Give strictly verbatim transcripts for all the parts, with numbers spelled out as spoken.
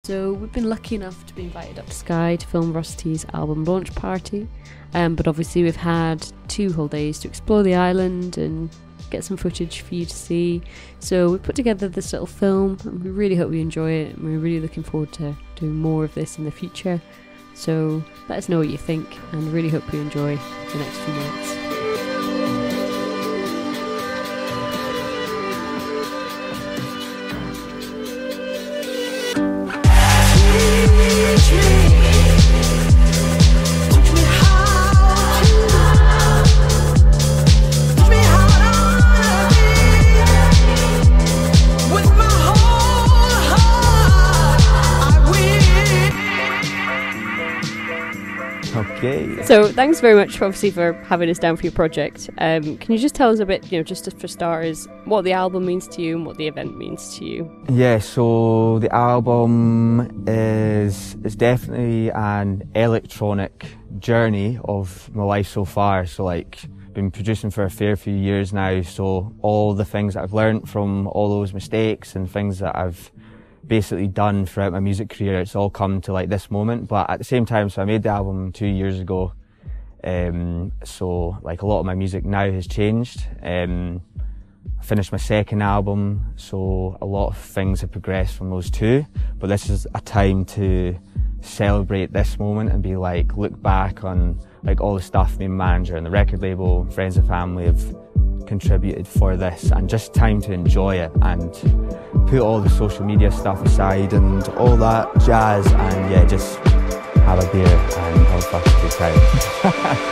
So we've been lucky enough to be invited up to Skye to film Ros T's album launch party, um, but obviously we've had two whole days to explore the island and get some footage for you to see. So we put together this little film and we really hope you enjoy it, and we're really looking forward to doing more of this in the future. So let us know what you think, and really hope you enjoy the next few minutes. Okay. So thanks very much, obviously, for having us down for your project. Um, can you just tell us a bit, you know, just for starters, what the album means to you and what the event means to you? Yeah, so the album is is definitely an electronic journey of my life so far. So like, been producing for a fair few years now, so all the things that I've learned from all those mistakes and things that I've basically done throughout my music career, it's all come to like this moment. But at the same time, so I made the album two years ago, um, so like a lot of my music now has changed. Um, I finished my second album, so a lot of things have progressed from those two, but this is a time to celebrate this moment and be like, look back on like all the stuff me and manager and the record label, friends and family have contributed for this, and just time to enjoy it and put all the social media stuff aside and all that jazz, and yeah, just have a beer and have a fucking good time.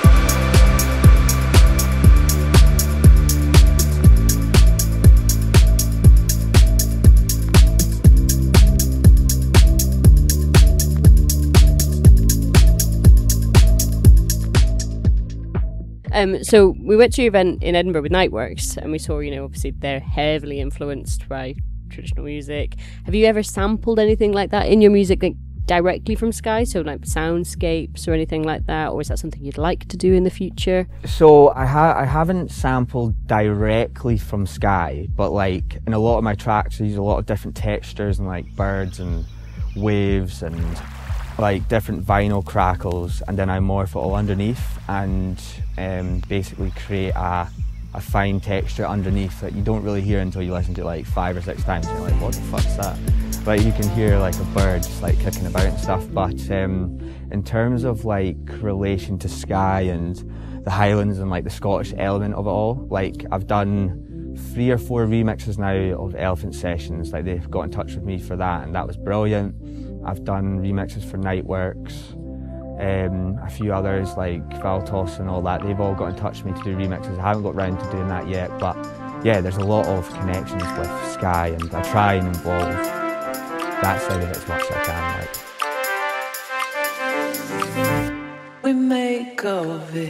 Um, so we went to your event in Edinburgh with Nightworks, and we saw, you know, obviously they're heavily influenced by traditional music. Have you ever sampled anything like that in your music, like directly from Skye, so like soundscapes or anything like that, or is that something you'd like to do in the future? So I, ha I haven't sampled directly from Skye, but like in a lot of my tracks I use a lot of different textures and like birds and waves and like different vinyl crackles, and then I morph it all underneath and um, basically create a, a fine texture underneath that you don't really hear until you listen to it like five or six times. You're like, what the fuck's that? Like you can hear like a bird just like kicking about and stuff. But um, in terms of like relation to Skye and the Highlands and like the Scottish element of it all, like I've done three or four remixes now of Elephant Sessions. Like they've got in touch with me for that, and that was brilliant. I've done remixes for Nightworks, um, a few others like Valtos and all that. They've all got in touch with me to do remixes. I haven't got round to doing that yet, but yeah, there's a lot of connections with Skye, and I try and involve that side of it as much as I can. Like. We make of it.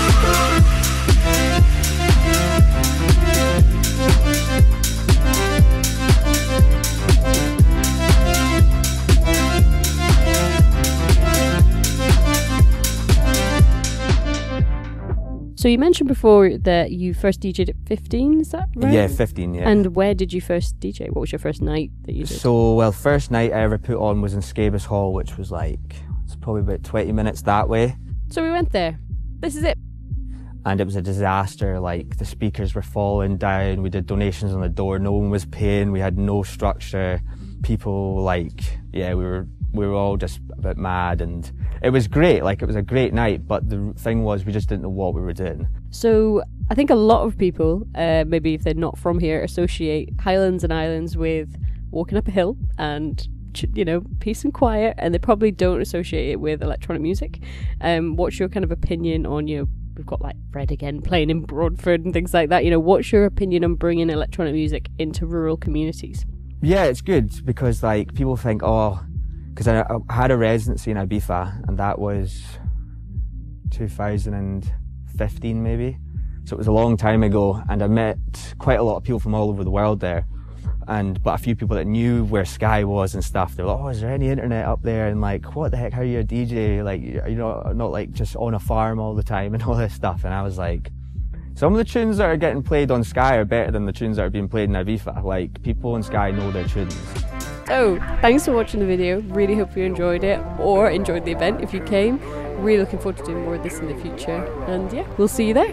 So you mentioned before that you first D J'd at fifteen, is that right? Yeah, fifteen, yeah. And where did you first D J? What was your first night that you did? So, well, first night I ever put on was in Scabas Hall, which was like, it's probably about twenty minutes that way. So we went there. This is it. And it was a disaster. Like the speakers were falling down, we did donations on the door, no one was paying, we had no structure. People like, yeah, we were we were all just a bit mad, and it was great, like it was a great night, but the thing was we just didn't know what we were doing. So I think a lot of people, uh, maybe if they're not from here, associate Highlands and Islands with walking up a hill and, you know, peace and quiet, and they probably don't associate it with electronic music. Um, what's your kind of opinion on, you know, we've got like Fred again playing in Broadford and things like that, you know, what's your opinion on bringing electronic music into rural communities? Yeah, it's good because like people think, oh, because I, I had a residency in Ibiza, and that was two thousand fifteen maybe, so it was a long time ago, and I met quite a lot of people from all over the world there, and but a few people that knew where Skye was and stuff. They were like, oh, is there any internet up there? And like, what the heck, how are you a D J? Like, you know, not like just on a farm all the time and all this stuff. And I was like, some of the tunes that are getting played on Skye are better than the tunes that are being played in Ibiza. Like, people in Skye know their tunes. So, thanks for watching the video. Really hope you enjoyed it, or enjoyed the event if you came. Really looking forward to doing more of this in the future. And yeah, we'll see you there.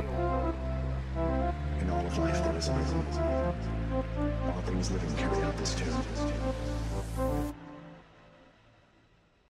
In all of life there is a rhythm. All things living carry out this tune.